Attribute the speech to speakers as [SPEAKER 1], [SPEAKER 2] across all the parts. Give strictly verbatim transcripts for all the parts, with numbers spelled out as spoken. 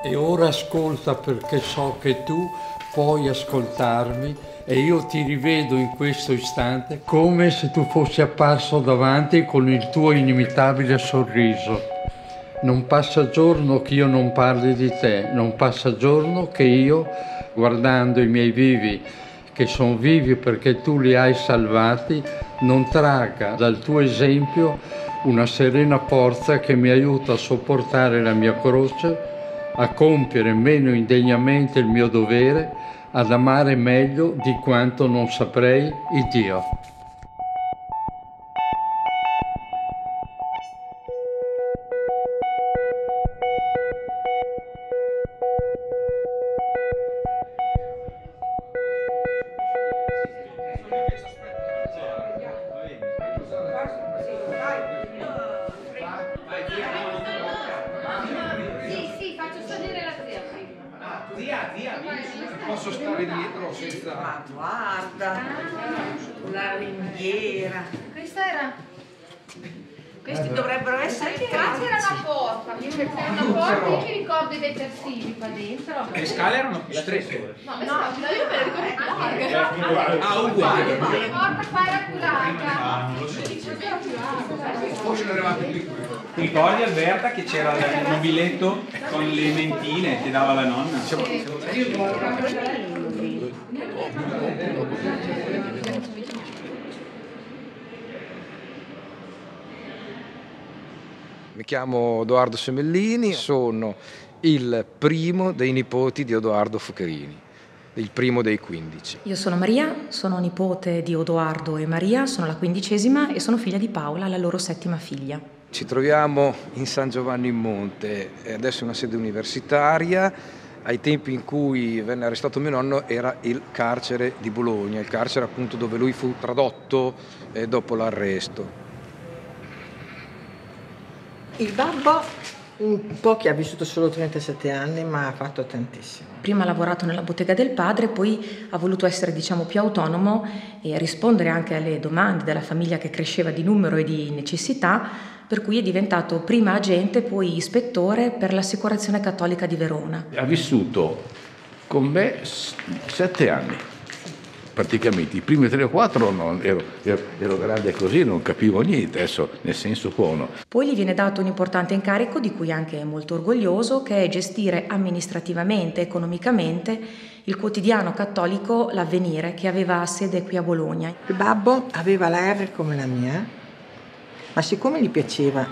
[SPEAKER 1] E ora ascolta, perché so che tu puoi ascoltarmi e io ti rivedo in questo istante come se tu fossi apparso davanti con il tuo inimitabile sorriso. Non passa giorno che io non parli di te, non passa giorno che io, guardando i miei vivi, che sono vivi perché tu li hai salvati, non tragga dal tuo esempio una serena forza che mi aiuta a sopportare la mia croce, a compiere meno indegnamente il mio dovere, ad amare meglio di quanto non saprei il Dio.
[SPEAKER 2] Posso stare dietro senza...
[SPEAKER 3] Ma guarda, la ringhiera.
[SPEAKER 4] Questa era...
[SPEAKER 3] Questi dovrebbero essere
[SPEAKER 4] Anche là c'era una porta, c'era una porta, io mi ricordo i detersivi qua dentro.
[SPEAKER 2] Le scale erano più strette.
[SPEAKER 4] No, no, io me le ricordo più larghe.
[SPEAKER 2] Ah, uguale.
[SPEAKER 4] La porta qua era più larga.
[SPEAKER 2] Forse ne eravate più. Ti ricordi, Alberta, che c'era il mobiletto con le mentine che dava la nonna?
[SPEAKER 5] Mi chiamo Edoardo Semellini, sono il primo dei nipoti di Edoardo Focherini, il primo dei quindici.
[SPEAKER 6] Io sono Maria, sono nipote di Edoardo e Maria, sono la quindicesima e sono figlia di Paola, la loro settima figlia.
[SPEAKER 5] Ci troviamo in San Giovanni in Monte, adesso è una sede universitaria. Ai tempi in cui venne arrestato mio nonno era il carcere di Bologna, il carcere appunto dove lui fu tradotto eh, dopo l'arresto.
[SPEAKER 3] Il babbo, un po' che ha vissuto solo trentasette anni, ma ha fatto tantissimo.
[SPEAKER 6] Prima ha lavorato nella bottega del padre, poi ha voluto essere, diciamo, più autonomo e rispondere anche alle domande della famiglia che cresceva di numero e di necessità, per cui è diventato prima agente, poi ispettore per l'Assicurazione Cattolica di Verona.
[SPEAKER 7] Ha vissuto con me sette anni, praticamente. I primi tre o quattro non, ero, ero, ero grande così, non capivo niente, adesso nel senso buono.
[SPEAKER 6] Poi gli viene dato un importante incarico, di cui anche è molto orgoglioso, che è gestire amministrativamente, economicamente, il quotidiano cattolico L'Avvenire, che aveva sede qui a Bologna.
[SPEAKER 3] Il babbo aveva la R come la mia, ma siccome gli piaceva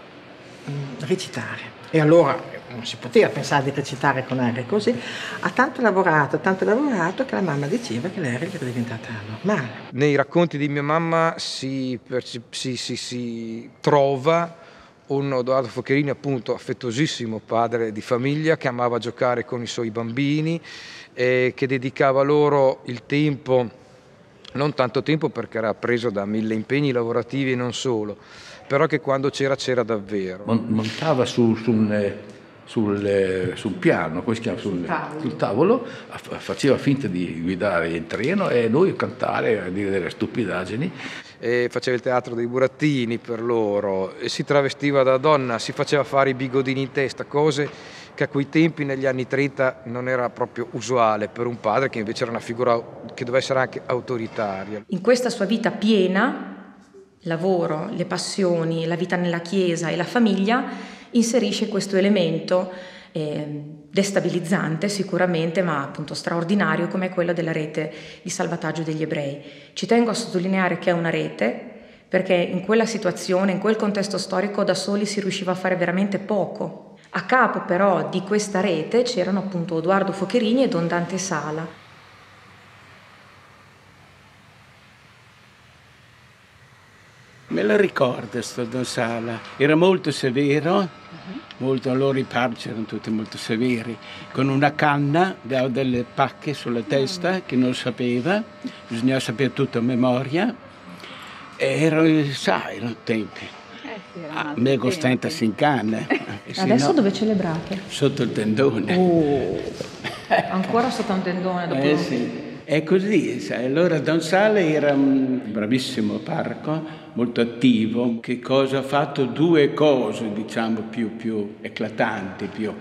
[SPEAKER 3] mh, recitare, e allora non si poteva pensare di recitare con R così, ha tanto lavorato, tanto lavorato che la mamma diceva che l'R era diventata normale.
[SPEAKER 5] Nei racconti di mia mamma si, si, si, si trova un Edoardo Focherini appunto affettuosissimo padre di famiglia che amava giocare con i suoi bambini e che dedicava loro il tempo, non tanto tempo perché era preso da mille impegni lavorativi e non solo, però che quando c'era c'era davvero.
[SPEAKER 7] Montava su, su un... Sul, sul piano, come si chiama? Sul, sul, tavolo. sul tavolo, faceva finta di guidare in treno e noi cantare, a dire delle stupidaggini.
[SPEAKER 5] E faceva il teatro dei burattini per loro, e si travestiva da donna, si faceva fare i bigodini in testa, cose che a quei tempi, negli anni trenta, non era proprio usuale per un padre che invece era una figura che doveva essere anche autoritaria.
[SPEAKER 6] In questa sua vita piena, lavoro, le passioni, la vita nella chiesa e la famiglia, inserisce questo elemento eh, destabilizzante sicuramente, ma appunto straordinario, come quello della rete di salvataggio degli ebrei. Ci tengo a sottolineare che è una rete, perché in quella situazione, in quel contesto storico, da soli si riusciva a fare veramente poco. A capo però di questa rete c'erano appunto Edoardo Focherini e Don Dante Sala.
[SPEAKER 8] Me la ricordo sto Don Sala, era molto severo, uh-huh. molto, loro i parci erano tutti molto severi, con una canna, dava delle pacche sulla testa uh-huh. che non sapeva, bisognava sapere tutto a memoria, e erano, sai, erano tempi.
[SPEAKER 9] Eh sì,
[SPEAKER 8] a me costenta si incanna.
[SPEAKER 6] Adesso
[SPEAKER 8] no,
[SPEAKER 6] dove celebrate?
[SPEAKER 8] Sotto il tendone.
[SPEAKER 6] Oh, ancora sotto un tendone dopo.
[SPEAKER 8] Eh sì. È così, sai. Allora Don Sala era un bravissimo parroco, molto attivo, che cosa ha fatto? Due cose, diciamo, più, più eclatanti, più.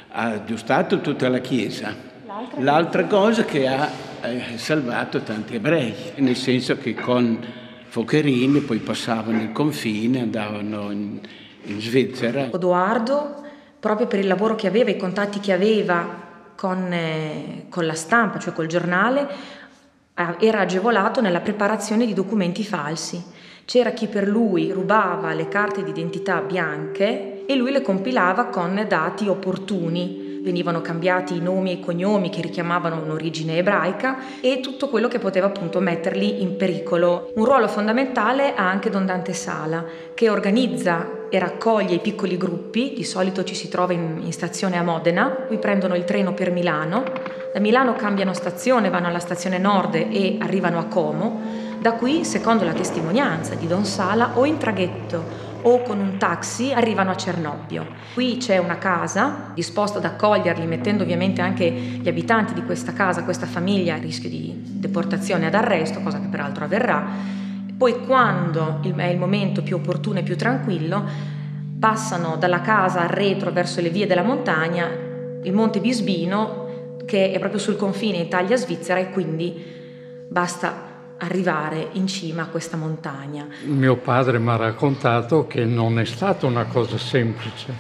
[SPEAKER 8] ha aggiustato tutta la Chiesa. L'altra cosa che ha eh, salvato tanti ebrei, nel senso che con Focherini poi passavano il confine, andavano in, in Svizzera.
[SPEAKER 6] Odoardo, proprio per il lavoro che aveva, i contatti che aveva con, eh, con la stampa, cioè col giornale, eh, era agevolato nella preparazione di documenti falsi. C'era chi per lui rubava le carte d'identità bianche e lui le compilava con dati opportuni. Venivano cambiati i nomi e i cognomi che richiamavano un'origine ebraica e tutto quello che poteva appunto metterli in pericolo. Un ruolo fondamentale ha anche Don Dante Sala, che organizza e raccoglie i piccoli gruppi. Di solito ci si trova in, in stazione a Modena, qui prendono il treno per Milano, da Milano cambiano stazione, vanno alla stazione nord e arrivano a Como. Da qui, secondo la testimonianza di Don Sala, o in traghetto o con un taxi arrivano a Cernobbio. Qui c'è una casa disposta ad accoglierli, mettendo ovviamente anche gli abitanti di questa casa, questa famiglia, a rischio di deportazione ad arresto, cosa che peraltro avverrà. Poi, quando è il momento più opportuno e più tranquillo, passano dalla casa al retro verso le vie della montagna, il Monte Bisbino, che è proprio sul confine Italia-Svizzera, e quindi basta arrivare in cima a questa montagna.
[SPEAKER 1] Mio padre mi ha raccontato che non è stata una cosa semplice,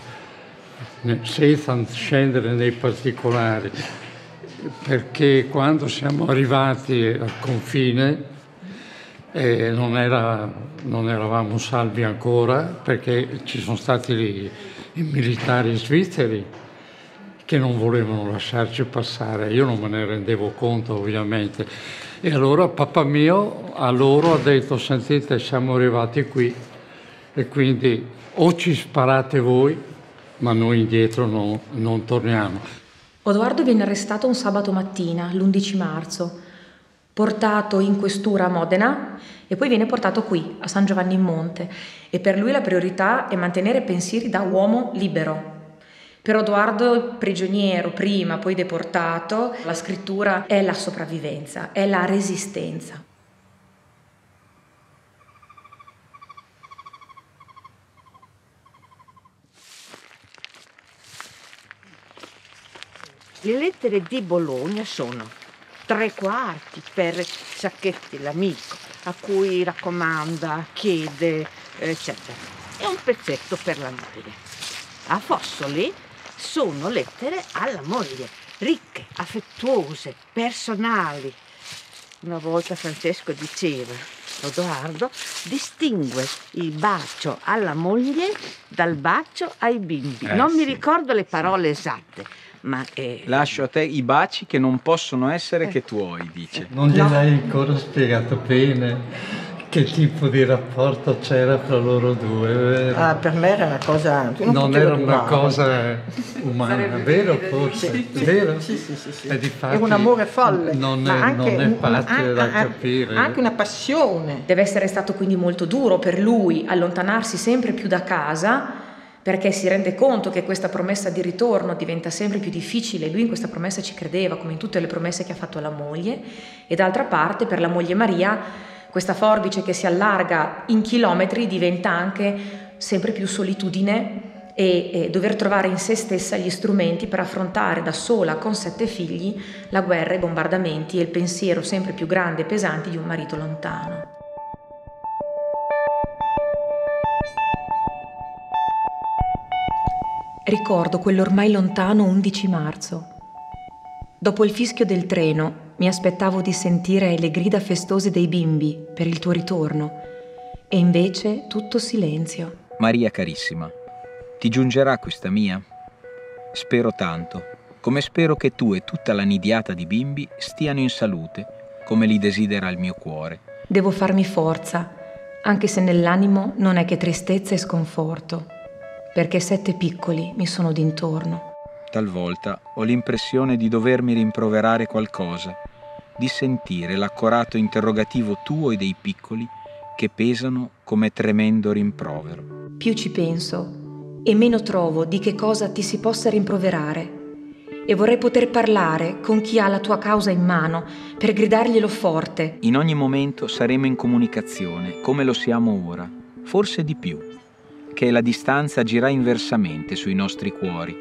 [SPEAKER 1] senza scendere nei particolari, perché quando siamo arrivati al confine eh, non, era, non eravamo salvi ancora, perché ci sono stati i, i militari svizzeri che non volevano lasciarci passare. Io non me ne rendevo conto, ovviamente. E allora papà mio a loro ha detto: sentite, siamo arrivati qui e quindi o ci sparate voi, ma noi indietro no, non torniamo.
[SPEAKER 6] Odoardo viene arrestato un sabato mattina, l'undici marzo, portato in questura a Modena e poi viene portato qui, a San Giovanni in Monte, e per lui la priorità è mantenere pensieri da uomo libero. Per Odoardo, prigioniero prima, poi deportato, la scrittura è la sopravvivenza, è la resistenza.
[SPEAKER 9] Le lettere di Bologna sono tre quarti per Sacchetti, l'amico, a cui raccomanda, chiede, eccetera, e un pezzetto per la moglie. A Fossoli sono lettere alla moglie, ricche, affettuose, personali. Una volta Francesco diceva: Odoardo distingue il bacio alla moglie dal bacio ai bimbi. Eh, non sì. mi ricordo le parole esatte, ma è...
[SPEAKER 10] Lascio a te i baci che non possono essere eh. che tuoi, dice.
[SPEAKER 1] Non gliel'hai no. ancora spiegato bene che tipo di rapporto c'era fra loro due, vero?
[SPEAKER 3] Ah, per me era una cosa...
[SPEAKER 1] Non, non era una cosa umana, vero forse?
[SPEAKER 3] Sì, sì,
[SPEAKER 1] vero?
[SPEAKER 3] Sì, sì, sì, sì.
[SPEAKER 1] E difatti
[SPEAKER 3] è un amore folle.
[SPEAKER 1] Non è,
[SPEAKER 3] ma anche,
[SPEAKER 1] non è facile
[SPEAKER 3] un,
[SPEAKER 1] da
[SPEAKER 3] a,
[SPEAKER 1] capire.
[SPEAKER 3] Anche una passione.
[SPEAKER 6] Deve essere stato quindi molto duro per lui allontanarsi sempre più da casa, perché si rende conto che questa promessa di ritorno diventa sempre più difficile. Lui in questa promessa ci credeva, come in tutte le promesse che ha fatto alla moglie, e d'altra parte per la moglie Maria questa forbice che si allarga in chilometri diventa anche sempre più solitudine e, e dover trovare in se stessa gli strumenti per affrontare da sola con sette figli la guerra, i bombardamenti e il pensiero sempre più grande e pesante di un marito lontano. Ricordo quell'ormai lontano undici marzo. Dopo il fischio del treno mi aspettavo di sentire le grida festose dei bimbi per il tuo ritorno, e invece tutto silenzio.
[SPEAKER 10] Maria carissima, ti giungerà questa mia? Spero tanto, come spero che tu e tutta la nidiata di bimbi stiano in salute, come li desidera il mio cuore.
[SPEAKER 6] Devo farmi forza, anche se nell'animo non è che tristezza e sconforto, perché sette piccoli mi sono d'intorno.
[SPEAKER 10] Talvolta ho l'impressione di dovermi rimproverare qualcosa, di sentire l'accorato interrogativo tuo e dei piccoli che pesano come tremendo rimprovero.
[SPEAKER 6] Più ci penso e meno trovo di che cosa ti si possa rimproverare, e vorrei poter parlare con chi ha la tua causa in mano per gridarglielo forte.
[SPEAKER 10] In ogni momento saremo in comunicazione, come lo siamo ora, forse di più, che la distanza agirà inversamente sui nostri cuori.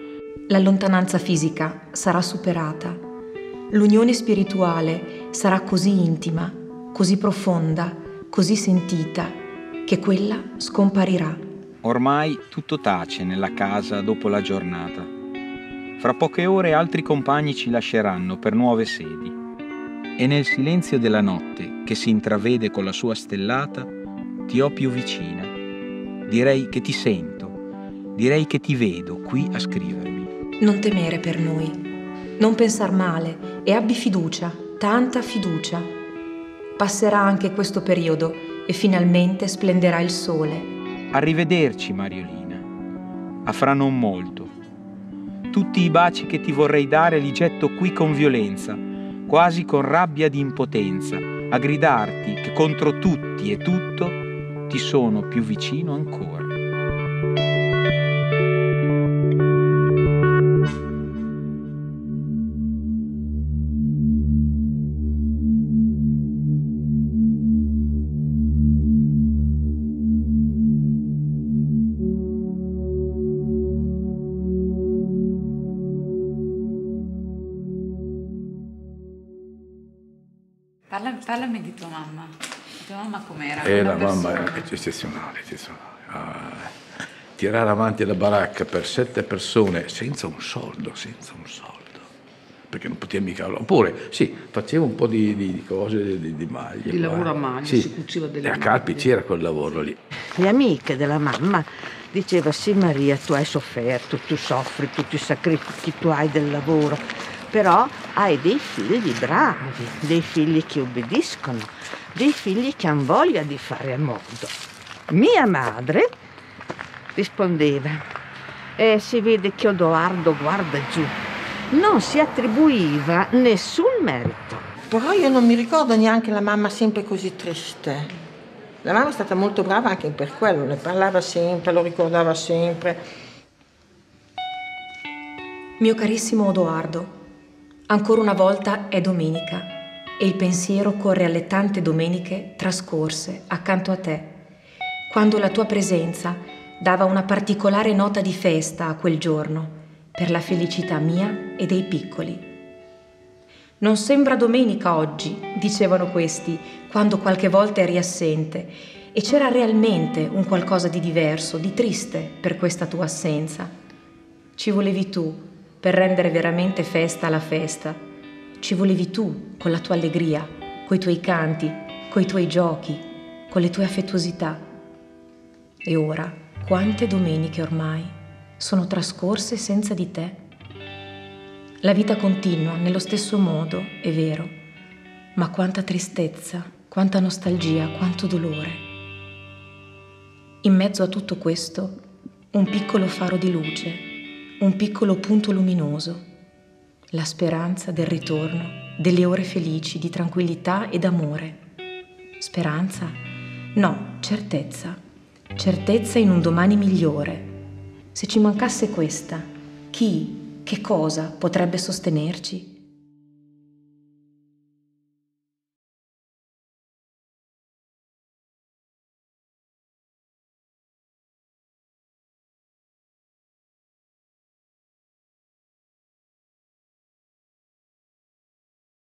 [SPEAKER 6] La lontananza fisica sarà superata. L'unione spirituale sarà così intima, così profonda, così sentita, che quella scomparirà.
[SPEAKER 10] Ormai tutto tace nella casa dopo la giornata. Fra poche ore altri compagni ci lasceranno per nuove sedi. E nel silenzio della notte, che si intravede con la sua stellata, ti ho più vicina. Direi che ti sento, direi che ti vedo qui a scrivermi.
[SPEAKER 6] Non temere per noi, non pensar male e abbi fiducia, tanta fiducia. Passerà anche questo periodo e finalmente splenderà il sole.
[SPEAKER 10] Arrivederci, Mariolina. A fra non molto. Tutti i baci che ti vorrei dare li getto qui con violenza, quasi con rabbia di impotenza, a gridarti che contro tutti e tutto ti sono più vicino ancora.
[SPEAKER 11] Parla, parlami di tua mamma. Tua mamma com'era?
[SPEAKER 7] E la
[SPEAKER 11] Come
[SPEAKER 7] mamma
[SPEAKER 11] persona?
[SPEAKER 7] è eccezionale, eccezionale. Ah, tirare avanti la baracca per sette persone senza un soldo, senza un soldo, perché non poteva mica... Oppure, sì, faceva un po' di, di cose, di, di maglie.
[SPEAKER 12] Di
[SPEAKER 7] qua.
[SPEAKER 12] lavoro a maglia,
[SPEAKER 7] sì.
[SPEAKER 12] si cuciva delle
[SPEAKER 7] E a
[SPEAKER 12] maglie.
[SPEAKER 7] Calpi c'era quel lavoro lì.
[SPEAKER 9] Le amiche della mamma diceva: sì Maria, tu hai sofferto, tu soffri, tutti i sacrifici tu hai del lavoro, però hai dei figli bravi, dei figli che obbediscono, dei figli che hanno voglia di fare a modo. Mia madre rispondeva: eh, si vede che Odoardo guarda giù, non si attribuiva nessun merito.
[SPEAKER 3] Però io non mi ricordo neanche la mamma sempre così triste. La mamma è stata molto brava anche per quello, ne parlava sempre, lo ricordava sempre.
[SPEAKER 6] Mio carissimo Odoardo, ancora una volta è domenica e il pensiero corre alle tante domeniche trascorse accanto a te, quando la tua presenza dava una particolare nota di festa a quel giorno per la felicità mia e dei piccoli. Non sembra domenica oggi, dicevano questi, quando qualche volta eri assente, e c'era realmente un qualcosa di diverso, di triste per questa tua assenza. Ci volevi tu per rendere veramente festa alla festa. Ci volevi tu con la tua allegria, coi tuoi canti, coi tuoi giochi, con le tue affettuosità. E ora, quante domeniche ormai sono trascorse senza di te? La vita continua nello stesso modo, è vero, ma quanta tristezza, quanta nostalgia, quanto dolore. In mezzo a tutto questo, un piccolo faro di luce, un piccolo punto luminoso, la speranza del ritorno, delle ore felici di tranquillità ed amore. Speranza? No, certezza. Certezza in un domani migliore. Se ci mancasse questa, chi, che cosa potrebbe sostenerci?